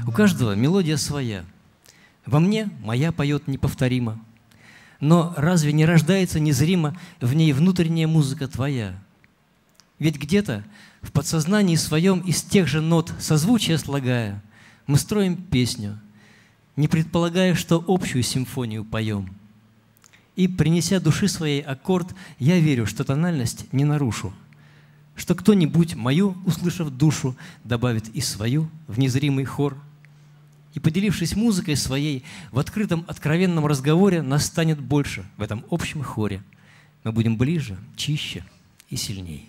У каждого мелодия своя. Во мне моя поет неповторимо. Но разве не рождается незримо в ней внутренняя музыка твоя? Ведь где-то в подсознании своем из тех же нот, созвучия слагая, мы строим песню, не предполагая, что общую симфонию поем. И, принеся души своей аккорд, я верю, что тональность не нарушу, что кто-нибудь мою, услышав душу, добавит и свою в незримый хор. И, поделившись музыкой своей, в открытом, откровенном разговоре нас станет больше в этом общем хоре. Мы будем ближе, чище и сильней.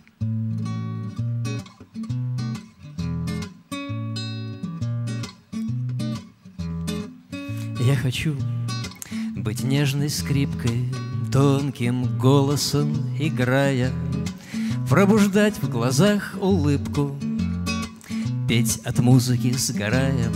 Я хочу быть нежной скрипкой, тонким голосом играя, пробуждать в глазах улыбку, петь от музыки сгорая.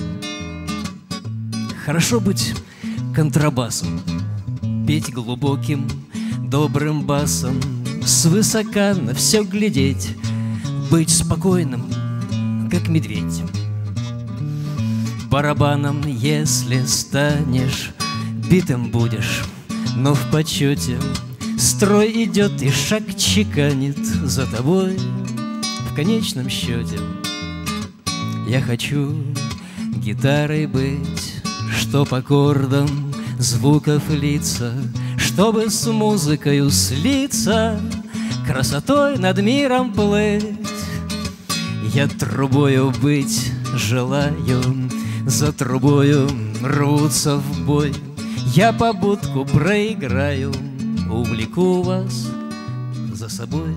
Хорошо быть контрабасом, петь глубоким, добрым басом, свысока на все глядеть, быть спокойным, как медведь. Барабаном, если станешь, битым будешь, но в почете. Строй идет и шаг чеканит за тобой в конечном счете. Я хочу гитарой быть, чтоб аккордом звуков литься, чтобы с музыкою слиться, красотой над миром плыть. Я трубою быть желаю, за трубою рвутся в бой. Я побудку проиграю, увлеку вас за собой.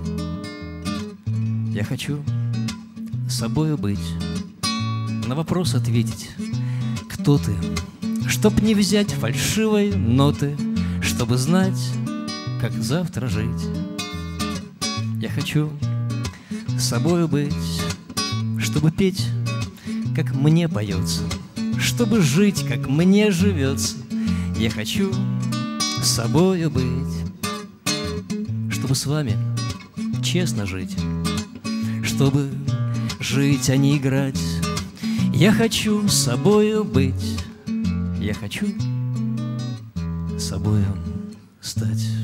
Я хочу собою быть, на вопрос ответить, кто ты, чтоб не взять фальшивой ноты, чтобы знать, как завтра жить. Я хочу собою быть, чтобы петь, как мне поется, чтобы жить, как мне живется. Я хочу собою быть, чтобы с вами честно жить, чтобы жить, а не играть. Я хочу собою быть, я хочу собою стать.